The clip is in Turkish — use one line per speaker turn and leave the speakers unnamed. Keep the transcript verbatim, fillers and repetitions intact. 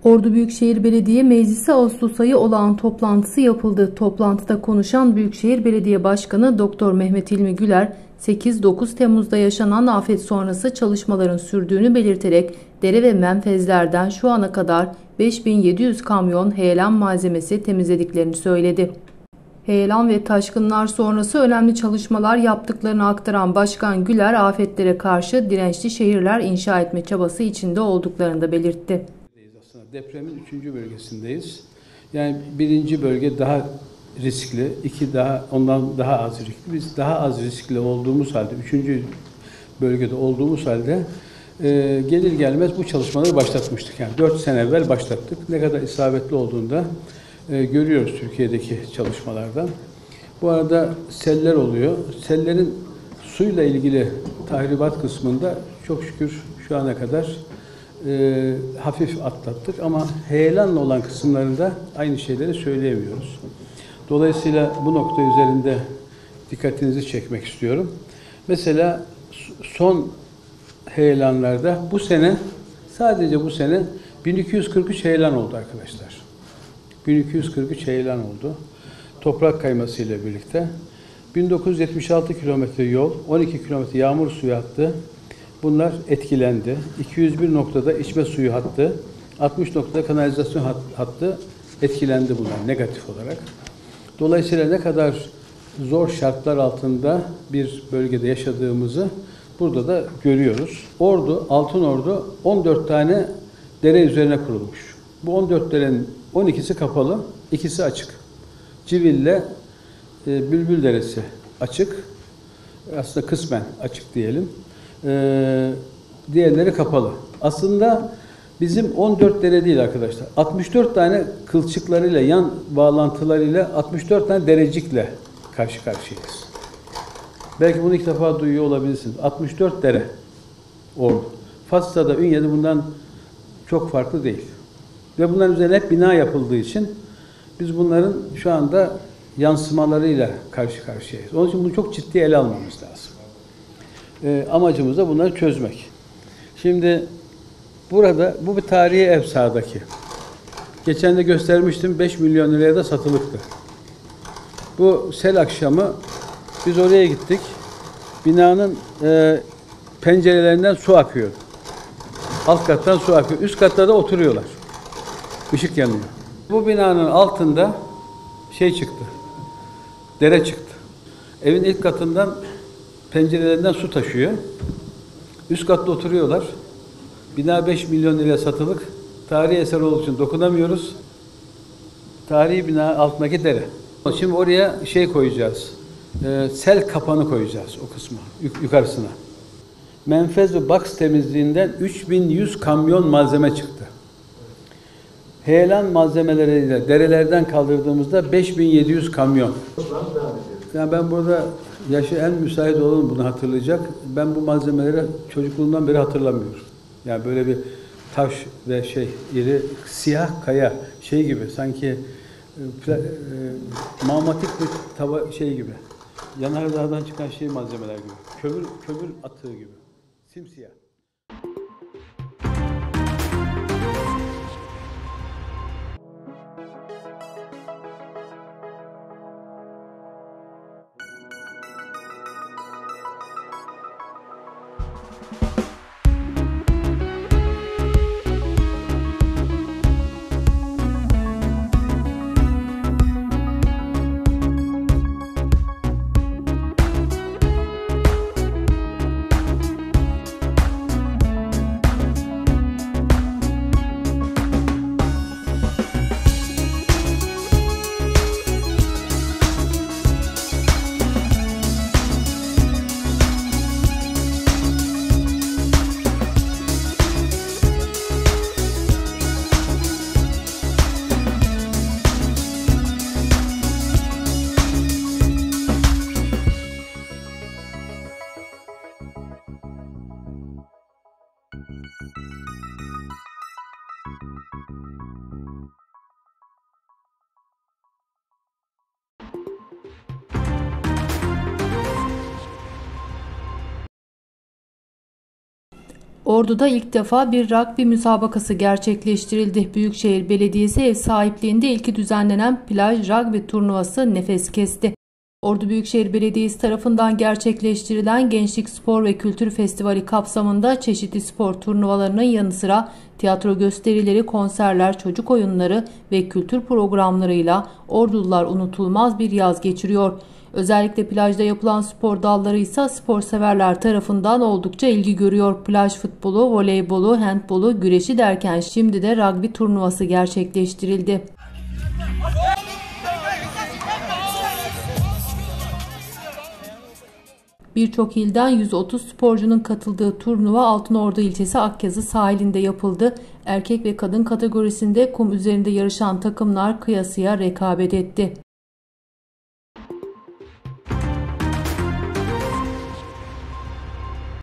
Ordu Büyükşehir Belediye Meclisi Ağustos ayı olağan toplantısı yapıldı. Toplantıda konuşan Büyükşehir Belediye Başkanı Doktor Mehmet İlmi Güler, sekiz dokuz Temmuz'da yaşanan afet sonrası çalışmaların sürdüğünü belirterek dere ve menfezlerden şu ana kadar beş bin yedi yüz kamyon heyelan malzemesi temizlediklerini söyledi. Heyelan ve taşkınlar sonrası önemli çalışmalar yaptıklarını aktaran Başkan Güler, afetlere karşı dirençli şehirler inşa etme çabası içinde olduklarını da belirtti.
Depremin üçüncü bölgesindeyiz. Yani birinci bölge daha riskli, iki daha ondan daha az riskli. Biz daha az riskli olduğumuz halde, üçüncü bölgede olduğumuz halde e, gelir gelmez bu çalışmaları başlatmıştık. Yani dört sene evvel başlattık. Ne kadar isabetli olduğunu da e, görüyoruz Türkiye'deki çalışmalardan. Bu arada seller oluyor. Sellerin suyla ilgili tahribat kısmında çok şükür şu ana kadar E, hafif atlattık ama heyelanla olan kısımlarında aynı şeyleri söyleyemiyoruz. Dolayısıyla bu nokta üzerinde dikkatinizi çekmek istiyorum. Mesela son heyelanlarda bu sene, sadece bu sene bin iki yüz kırk üç heyelan oldu arkadaşlar. bin iki yüz kırk üç heyelan oldu. Toprak kayması ile birlikte. bin dokuz yüz yetmiş altı kilometre yol, on iki kilometre yağmur suyu hattı. Bunlar etkilendi. iki yüz bir noktada içme suyu hattı, altmış noktada kanalizasyon hattı etkilendi bunlar negatif olarak. Dolayısıyla ne kadar zor şartlar altında bir bölgede yaşadığımızı burada da görüyoruz. Ordu, Altınordu on dört tane dere üzerine kurulmuş. Bu on dört derenin on ikisi kapalı, ikisi açık. Civille e, Bülbül Deresi açık. Aslında kısmen açık diyelim. Ee, diğerleri kapalı. Aslında bizim on dört dere değil arkadaşlar. altmış dört tane kılçıklarıyla, yan bağlantılarıyla altmış dört tane derecikle karşı karşıyayız. Belki bunu ilk defa duyuyor olabilirsiniz. altmış dört dere Ordu. Fatsa'da, Ünye'de bundan çok farklı değil. Ve bunların üzerine hep bina yapıldığı için biz bunların şu anda yansımalarıyla karşı karşıyayız. Onun için bunu çok ciddi ele almamız lazım. E, amacımız da bunları çözmek. Şimdi burada bu bir tarihi ev sağdaki. Geçen de göstermiştim, beş milyon liraya da satılıktı. Bu sel akşamı biz oraya gittik. Binanın e, pencerelerinden su akıyor. Alt kattan su akıyor. Üst katta da oturuyorlar. Işık yanıyor. Bu binanın altında şey çıktı. Dere çıktı. Evin ilk katından pencerelerinden su taşıyor. Üst katta oturuyorlar. Bina beş milyon liraya satılık. Tarihi eser olduğu için dokunamıyoruz. Tarihi bina altındaki dere. Şimdi oraya şey koyacağız. E, sel kapanı koyacağız o kısma, yuk yukarısına. Menfez ve box temizliğinden üç bin yüz kamyon malzeme çıktı. Heyelan malzemeleriyle derelerden kaldırdığımızda beş bin yedi yüz kamyon. Yani ben burada yaşı en müsait olan bunu hatırlayacak. Ben bu malzemeleri çocukluğumdan beri hatırlamıyorum. Yani böyle bir taş ve şey, iri siyah kaya şey gibi, sanki e, e, mağmatik bir tava şey gibi. Yanardağdan çıkan şey malzemeler gibi. Kömür kömür atığı gibi. Simsiyah.
Ordu'da ilk defa bir rugby müsabakası gerçekleştirildi. Büyükşehir Belediyesi ev sahipliğinde ilki düzenlenen plaj rugby turnuvası nefes kesti. Ordu Büyükşehir Belediyesi tarafından gerçekleştirilen Gençlik Spor ve Kültür Festivali kapsamında çeşitli spor turnuvalarının yanı sıra tiyatro gösterileri, konserler, çocuk oyunları ve kültür programlarıyla Ordulular unutulmaz bir yaz geçiriyor. Özellikle plajda yapılan spor dalları ise spor severler tarafından oldukça ilgi görüyor. Plaj futbolu, voleybolu, handbolu, güreşi derken şimdi de rugby turnuvası gerçekleştirildi. Birçok ilden yüz otuz sporcunun katıldığı turnuva Altınordu ilçesi Akyazı sahilinde yapıldı. Erkek ve kadın kategorisinde kum üzerinde yarışan takımlar kıyasıya rekabet etti.